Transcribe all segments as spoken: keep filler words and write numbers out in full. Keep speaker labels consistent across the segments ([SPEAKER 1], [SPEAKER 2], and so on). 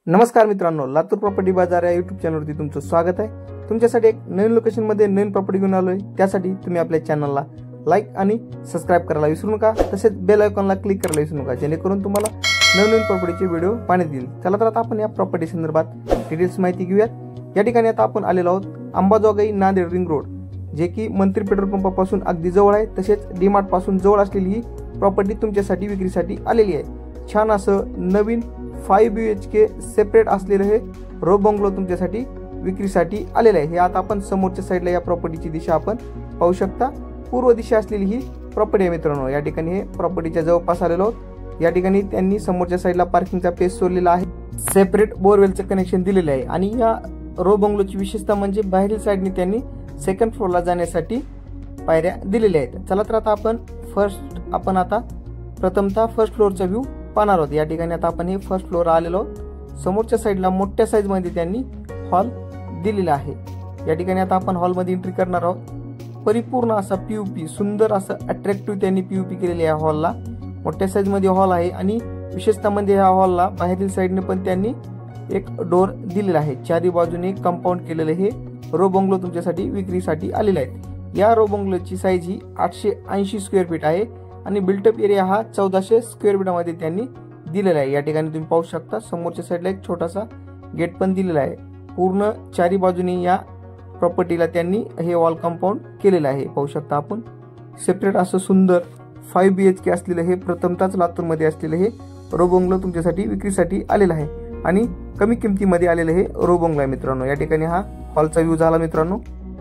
[SPEAKER 1] नमस्कार मित्रांनो, लातूर प्रॉपर्टी बाजार या यूट्यूब चॅनलवरती तुमचं स्वागत आहे। तुमच्यासाठी एक नवीन लोकेशन मध्ये नवीन प्रॉपर्टी घेऊन आलोय। त्यासाठी तुम्ही आपल्या चॅनलला लाईक आणि सबस्क्राइब करायला विसरू नका। तसेच बेल आयकॉनला क्लिक करायला विसरू नका, जेणेकरून तुम्हाला नवीन प्रॉपर्टीचे व्हिडिओ पाहण्यात येईल। चला तर आता आपण या प्रॉपर्टी संदर्भात डिटेल्स माहिती घेऊयात। या ठिकाणी आता आपण आलेलो आहोत अंबाजोगाई नांदेड रिंग रोड, जे की मंत्री पेट्रोल पंपापासून अगदी जवळ आहे। तसेच डीमार्ट पासून जवळ असलेली ही प्रॉपर्टी तुमच्यासाठी विक्रीसाठी आलेली आहे। छान असं नवीन five B H K separate असलेलं हे रो बंगलो तुमच्यासाठी विक्रीसाठी आलेलं आहे। हे आता आपण समोरच्या साईडला या प्रॉपर्टीची दिशा आपण पाहू शकता। पूर्व दिशा असलेली ही प्रॉपर्टी आहे मित्रांनो। या ठिकाणी हे प्रॉपर्टीच्या जवळपास आलेलो आहोत। या ठिकाणी त्यांनी समोरच्या साईडला पार्किंगचा पेस सोडलेला आहे, सेपरेट बोरवेलचे कनेक्शन दिलेले आहे। आणि या रो बंगलोची विशेषता म्हणजे बाहेरील साईडने त्यांनी सेकंड फ्लोअरला जाण्यासाठी पायऱ्या दिलेल्या आहेत। चला तर आता आपण फर्स्ट आपण आता प्रथमतः फर्स्ट फ्लोअरचा व्ह्यू पाहणार आहोत। या ठिकाणी आता आपण हे फर्स्ट फ्लोअर आलेलो आहोत। समोरच्या साईडला मोठ्या साईज मध्ये त्यांनी हॉल दिलेला आहे। या ठिकाणी आता आपण हॉल मध्ये एंट्री करणार आहोत। परिपूर्ण असा पीयूपी, सुंदर असं अट्रॅक्टिव्ह त्यांनी पीयूपी केलेले आहे हॉलला। मोठ्या साईज मध्ये हॉल आहे आणि विशेषतः म्हणजे ह्या हॉलला बाहेरील साईडने पण त्यांनी एक डोर दिलेला आहे। चारी बाजूने कंपाऊंड केलेले हे रो बंगलो तुमच्यासाठी विक्रीसाठी आलेले आहेत। या रो बंगलोची साईज ही आठशे ऐंशी स्क्वेअर फीट आहे आणि बिल्टअप एरिया हा चौदाशे स्क्वेअर फीटमध्ये त्यांनी दिलेला आहे। या ठिकाणी तुम्ही पाहू शकता समोरच्या साईडला एक छोटासा गेट पण दिलेला आहे। पूर्ण चारी बाजूने या प्रॉपर्टीला त्यांनी हे वॉल कंपाऊंड केलेलं आहे। पाहू शकता आपण सेपरेट असं सुंदर फाइव बी एच के असलेलं हे प्रथमतःच लातूरमध्ये असलेलं हे रो बंगलो तुमच्यासाठी विक्रीसाठी आलेलं आहे आणि कमी किमतीमध्ये आलेलं हे रो बंगलो आहे मित्रांनो। या ठिकाणी हा हॉलचा व्ह्यू झाला मित्रांनो।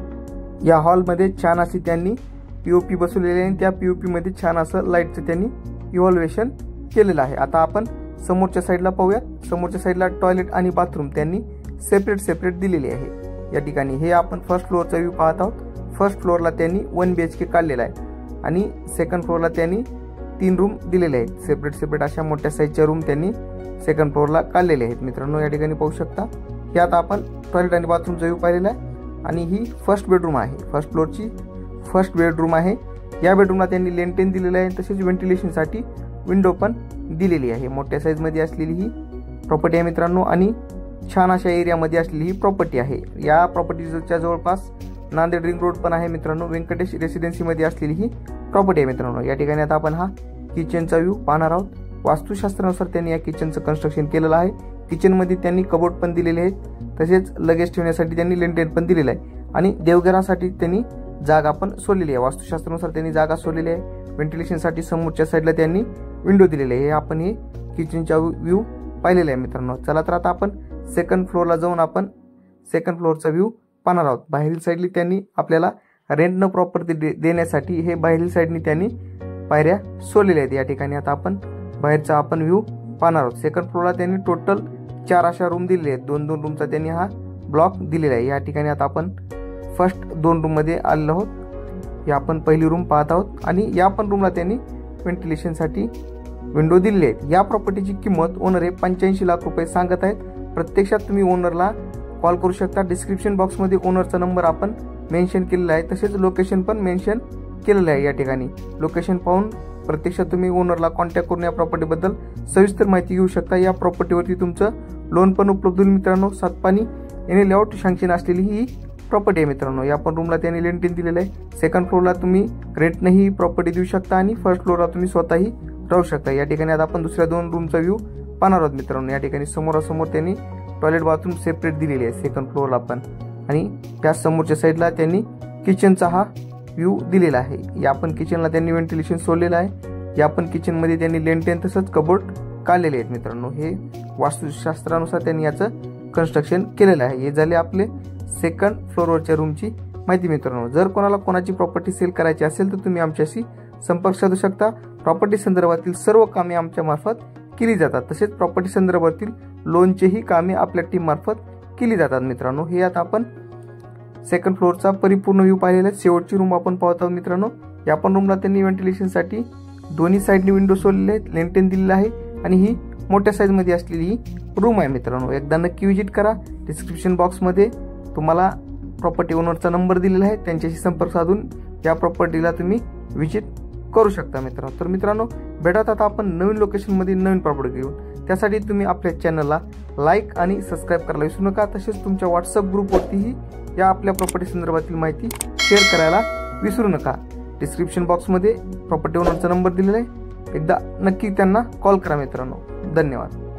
[SPEAKER 1] या हॉलमध्ये छान अशी त्यांनी पीओपी बसवलेली आहे। त्या पीओपी मध्ये छान असं लाईटचं त्यांनी इव्हॉल्वेशन केलेलं आहे। आता आपण समोरच्या साईडला पाहूयात। समोरच्या साईडला टॉयलेट आणि बाथरूम त्यांनी सेपरेट सेपरेट दिलेली आहे। या ठिकाणी हे आपण फर्स्ट फ्लोअरचा व्ह्यू पाहत आहोत। फर्स्ट फ्लोअरला त्यांनी वन बी एच के काढलेला आहे आणि सेकंड फ्लोअरला त्यांनी तीन रूम दिलेले आहेत। सेपरेट सेपरेट अशा मोठ्या साईजच्या रूम त्यांनी सेकंड फ्लोअरला काढलेले आहेत मित्रांनो। या ठिकाणी पाहू शकता हे आता आपण टॉयलेट आणि बाथरूमचा व्ह्यू पाहिलेला आहे आणि ही फर्स्ट बेडरूम आहे। फर्स्ट फ्लोअरची फर्स्ट बेडरूम आहे। या बेडरूमला त्यांनी लेंटेन दिलेलं आहे, तसेच व्हेंटिलेशनसाठी विंडो पण दिलेली आहे। मोठ्या साईज मध्ये असलेली ही प्रॉपर्टी आहे मित्रांनो आणि छान अशा एरियामध्ये असलेली ही प्रॉपर्टी आहे। या प्रॉपर्टीच्या जवळपास नांदेड रिंग रोड पण आहे मित्रांनो। व्यंकटेश रेसिडेन्सी मध्ये असलेली ही प्रॉपर्टी आहे मित्रांनो। या ठिकाणी आता आपण हा किचनचा व्ह्यू पाहणार आहोत। वास्तुशास्त्रानुसार त्यांनी या किचनचं कन्स्ट्रक्शन केलेलं आहे। किचन मध्ये त्यांनी कबोर्ड पण दिलेले आहेत, तसेच लगेज ठेवण्यासाठी त्यांनी लेंटेन पण दिलेलं आहे आणि देवघरासाठी त्यांनी जागा पण सोडलेली आहे। वास्तुशास्त्रानुसार त्यांनी जागा सोडलेली आहे। व्हेंटिलेशनसाठी समोरच्या साईडला त्यांनी विंडो दिलेली आहे। हे आपण हे किचनचा व्ह्यू पाहिलेला आहे मित्रांनो। चला तर आता आपण सेकंड फ्लोअरला जाऊन आपण सेकंड फ्लोअरचा व्ह्यू पाहणार आहोत। बाहेरील साईडली त्यांनी आपल्याला रेंटनं प्रॉपर्टी देण्यासाठी हे बाहेरील साईडनी त्यांनी पायऱ्या सोडलेल्या आहेत। या ठिकाणी आता आपण बाहेरचा आपण व्ह्यू पाहणार आहोत। सेकंड फ्लोअरला त्यांनी टोटल चार अशा रूम दिलेले आहेत। दोन दोन रूमचा त्यांनी हा ब्लॉक दिलेला आहे। या ठिकाणी आता आपण फर्स्ट दोन रूम मध्ये आलेलो आहोत। या आपण पहिली रूम पाहत आहोत आणि या पण रूमला त्यांनी व्हेंटिलेशनसाठी विंडो दिलेली आहेत। या प्रॉपर्टीची किंमत ओनर हे पंच्याऐंशी लाख रुपये सांगत आहेत। प्रत्यक्षात तुम्ही ओनरला कॉल करू शकता। डिस्क्रिप्शन बॉक्स मध्ये ओनरचा नंबर आपण मेन्शन केलेला आहे, तसेच लोकेशन पण मेन्शन केलेलं आहे। या ठिकाणी लोकेशन पाहून प्रत्यक्षात तुम्ही ओनरला कॉन्टॅक्ट करून या प्रॉपर्टी बद्दल सविस्तर माहिती घेऊ शकता। या प्रॉपर्टीवरती तुमचं लोन पण उपलब्ध होईल मित्रांनो। सातपानी एनी लेआउट सँक्शन असलेली ही प्रॉपर्टी आहे मित्रांनो। या पण रूमला त्यांनी लेंटेन दिलेलं आहे। सेकंड फ्लोअरला तुम्ही रेंटनेही प्रॉपर्टी देऊ शकता आणि फर्स्ट फ्लोअरला तुम्ही स्वतःही राहू शकता। या ठिकाणी आता आपण दुसऱ्या दोन रूमचा व्ह्यू पाहणार आहोत मित्रांनो। या ठिकाणी समोरासमोर त्यांनी टॉयलेट बाथरूम सेपरेट दिलेली आहे सेकंड फ्लोअरला पण, आणि त्या समोरच्या साईडला त्यांनी किचनचा हा व्ह्यू दिलेला आहे। या पण किचनला त्यांनी व्हेंटिलेशन सोडलेलं आहे। या पण किचन मध्ये त्यांनी लेंटेन तसंच कबोर्ड काढलेले आहेत मित्रांनो। हे वास्तुशास्त्रानुसार त्यांनी याचं कन्स्ट्रक्शन केलेलं आहे। हे झाले आपले सेकंड फ्लोअरवरच्या रूमची माहिती मित्रांनो। जर कोणाला कोणाची प्रॉपर्टी सेल करायची असेल तर तुम्ही आमच्याशी संपर्क साधू शकता। प्रॉपर्टी संदर्भातील सर्व कामे आमच्या मार्फत केली जातात, तसेच प्रॉपर्टी संदर्भातील लोनचेही कामे आपल्या टीम मार्फत केली जातात मित्रांनो। हे आता आपण सेकंड फ्लोअरचा परिपूर्ण व्ह्यू पाहिलेला आहे। शेवटची रूम आपण पाहत आहोत मित्रांनो। या पण रूमला त्यांनी व्हेंटिलेशनसाठी दोन्ही साईडनी विंडो सोडलेले आहेत, लेंटेन दिलेलं आहे आणि ही मोठ्या साईज मध्ये असलेली रूम आहे मित्रांनो। एकदा नक्की व्हिजिट करा। डिस्क्रिप्शन बॉक्स मध्ये तुम्हाला प्रॉपर्टी ओनरचा नंबर दिलेला आहे, त्यांच्याशी संपर्क साधून या प्रॉपर्टीला तुम्ही व्हिजिट करू शकता मित्रांनो। तर मित्रांनो भेटत आता आपण नवीन लोकेशन मध्ये नवीन प्रॉपर्टी घेऊन। त्यासाठी तुम्ही आपल्या चॅनलला लाईक आणि सबस्क्राईब करायला विसरू नका। तसेच तुमच्या व्हॉट्सअप ग्रुपवरतीही या आपल्या प्रॉपर्टी संदर्भातील माहिती शेअर करायला विसरू नका। डिस्क्रिप्शन बॉक्समध्ये प्रॉपर्टी ओनरचा नंबर दिलेला आहे, एकदा नक्की त्यांना कॉल करा मित्रांनो। धन्यवाद।